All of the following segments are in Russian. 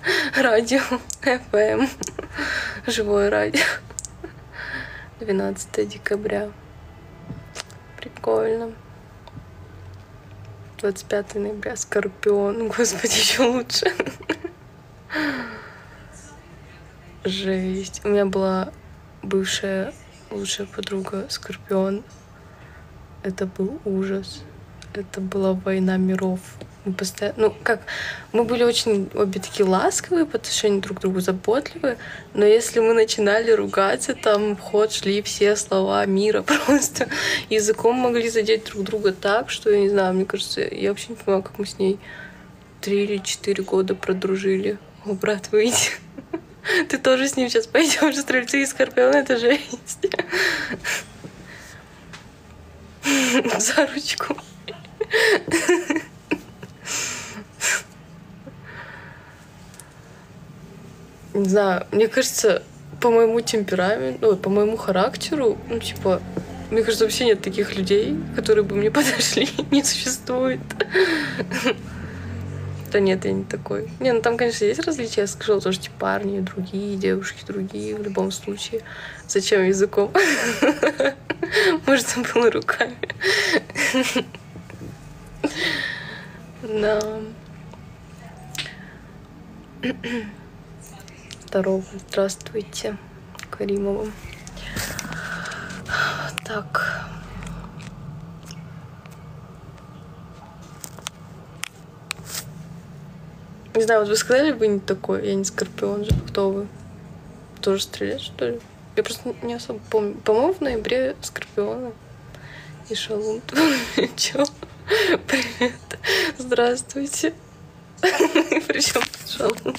Радио FM. Живое радио. 12 декабря. Прикольно. 25 ноября. Скорпион. Господи, еще лучше. Жесть. У меня была бывшая лучшая подруга Скорпион. Это был ужас. Это была война миров. Мы постоянно... мы были очень обе такие ласковые по отношению друг к другу, заботливые, но если мы начинали ругаться, там в ход шли все слова мира просто. Языком могли задеть друг друга так, что, я не знаю, мне кажется, я вообще не понимаю, как мы с ней 3 или 4 года продружили. О, брат, выйди. Ты тоже с ним сейчас пойдешь, стрельцы и скорпионы, это жесть. За ручку. Не знаю, мне кажется, по моему темпераменту, по моему характеру, мне кажется, вообще нет таких людей, которые бы мне подошли. Не существует. Да нет, я не такой. Там, конечно, есть различия. Я скажу, тоже парни другие, девушки другие в любом случае. Зачем языком? Можно было руками. Да. Здорово, здравствуйте, Каримова. Так. Не знаю, вот вы сказали бы не такой, я не скорпион же, кто вы? Тоже стрелец, что ли? Я просто не особо помню. По-моему, в ноябре скорпионы и шалун. Чё? Привет. Здравствуйте. Причем шалун.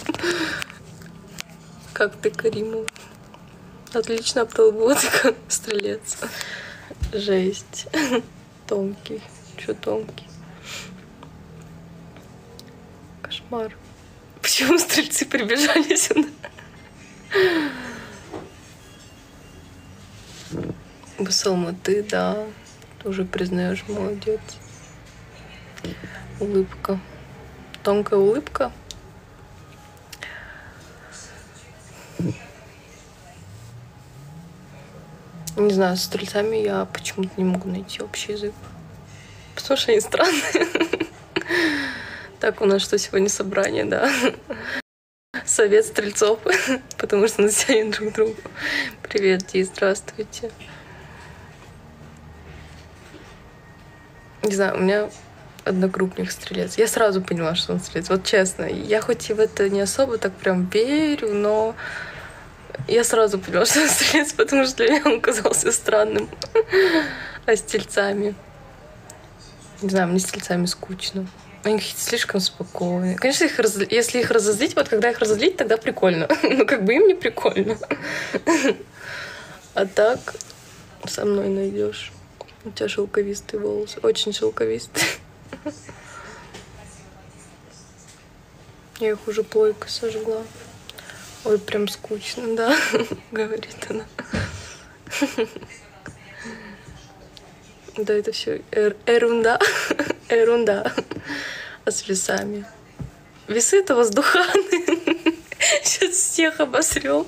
Как ты, Каримова? Отлично обработка, стрелец. Жесть. Тонкий. Чё тонкий? Кошмар. Почему стрельцы прибежали сюда? Басалма, ты, да. Тоже признаешь, молодец. Улыбка. Тонкая улыбка. Не знаю, с стрельцами я почему-то не могу найти общий язык. Потому что они странные. Так, у нас что сегодня собрание, да? Совет стрельцов, потому что нас тянет друг к другу. Привет, Ди, здравствуйте. Не знаю, у меня одногруппник стрелец. Я сразу поняла, что он стрелец. Вот честно, я хоть и в это не особо так прям верю, но я сразу поняла, что он стрелец, потому что для меня он казался странным. А с тельцами? Не знаю, мне с тельцами скучно. Они какие-то слишком спокойные. Конечно, если их разозлить, вот когда их разозлить, тогда прикольно. Но им не прикольно. А так со мной найдешь. У тебя шелковистые волосы. Очень шелковистые. Я их уже плойкой сожгла. Ой, прям скучно, да, говорит она. Да, это все ерунда. Ерунда. А с весами? Весы — это воздуханы. Сейчас всех обосрем.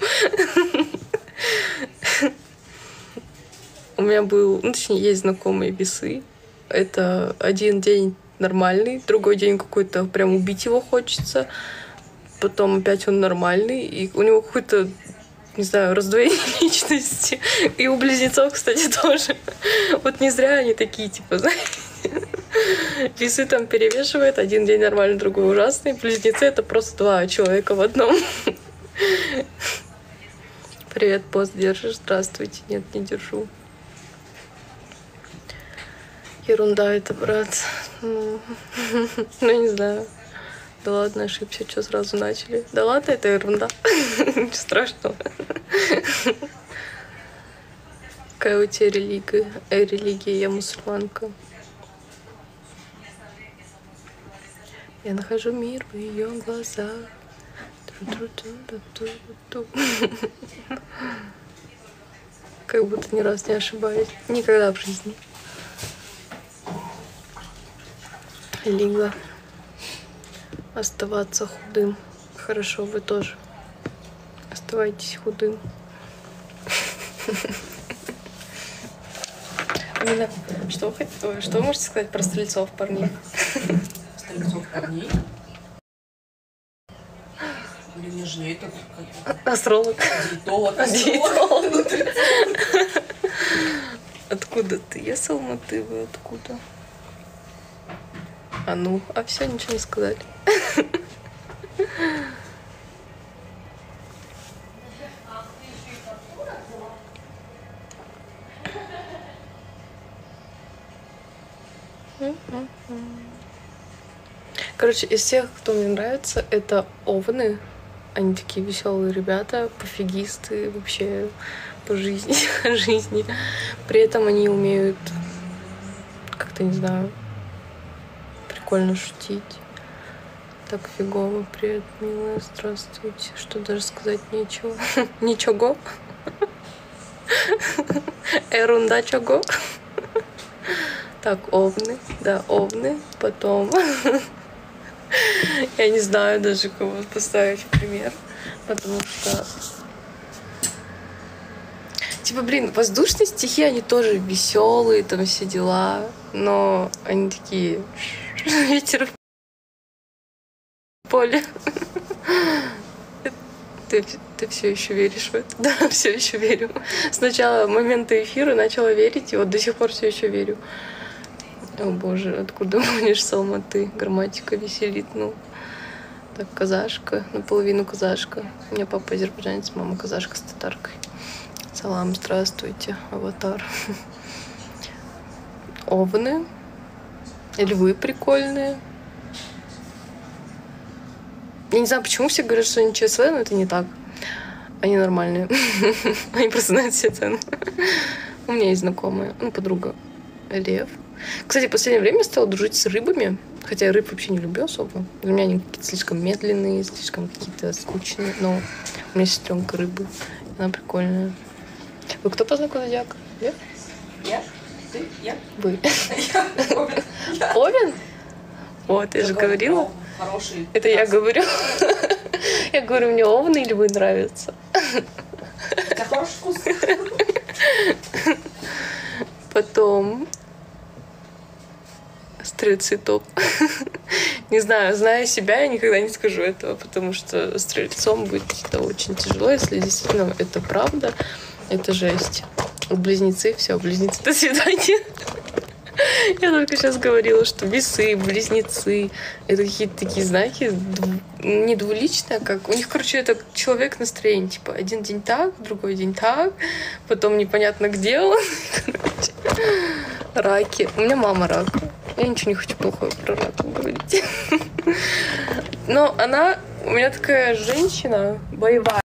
У меня есть знакомые весы. Это один день нормальный, другой день какой-то прям убить его хочется. Потом опять он нормальный, и у него какой-то, не знаю, раздвоение личности. И у близнецов, кстати, тоже. Вот не зря они такие, знаете, весы там перевешивают, один день нормальный, другой ужасный. Близнецы — это просто два человека в одном. Привет, пост держишь? Здравствуйте. Нет, не держу. Ерунда это, брат. Не знаю. Да ладно, ошибся, что сразу начали. Да ладно, это ерунда. Ничего страшного. Какая у тебя религия? Религия, я мусульманка. Я нахожу мир в ее глазах. Как будто ни разу не ошибаюсь. Никогда в жизни. Лига. Оставаться худым. Хорошо, вы тоже. Оставайтесь худым. Амина, что вы можете сказать про стрельцов парней? Стрельцов парней? Или нежнее это Астролог. диетолог. Диетолог. Откуда ты? Я с Алматы, вы откуда? А ну, а все, ничего не сказали. Короче, из всех, кто мне нравится, это овны. Они такие веселые ребята, пофигисты вообще по жизни, жизни. При этом они умеют как-то, не знаю, прикольно шутить. Так фигово. Привет, милая, здравствуйте. Что даже сказать нечего. Ничего. Ерунда чего. Так, овны. Да, овны. Потом... Я не знаю даже, кого поставить в пример. Потому что... Типа, блин, воздушные стихи, они тоже веселые, там все дела. Но они такие... Ветер в поле. Ты все еще веришь в это? Да, все еще верю. С начала момента эфира начала верить, и вот до сих пор все еще верю. О боже, откуда гонишь с Алматы? Грамматика веселит, ну. Так, казашка, наполовину казашка. У меня папа азербайджанец, мама казашка с татаркой. Салам, здравствуйте, аватар. Овны. Львы прикольные. Я не знаю, почему все говорят, что они ЧСВ, но это не так. Они нормальные. Они просто знают все цены. У меня есть знакомая, ну, подруга, лев. Кстати, в последнее время я стала дружить с рыбами. Хотя я рыб вообще не люблю особо. У меня они какие-то слишком медленные, слишком какие-то скучные. Но у меня сестренка рыбы. Она прикольная. Вы кто по знаку зодиака? Лев? Я? Ты? Я? Вы. Я? Овен. Овен? Вот, я же говорила. Хороший. Это я говорю. Я говорю, мне овны или львы нравятся. У тебя хороший вкус. Потом... Стрельцы топ. Не знаю, зная себя, я никогда не скажу этого, потому что стрельцом быть это очень тяжело, если действительно это правда, это жесть. Близнецы, все, близнецы, до свидания. Я только сейчас говорила, что весы, близнецы, это какие-то такие знаки, не двуличные, а как... У них, короче, это человек настроение, типа, один день так, другой день так, потом непонятно где он. Короче. Раки. У меня мама рак. Я ничего не хочу плохого про рака говорить. Но она у меня такая женщина боевая.